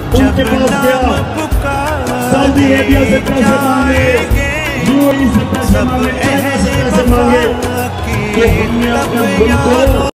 उनके पास गया, Saudi Arabia से पैसे मांगे, यूएई से पैसे मांगे, चाइना से पैसे मांगे, तो हमने अपने मुल्क को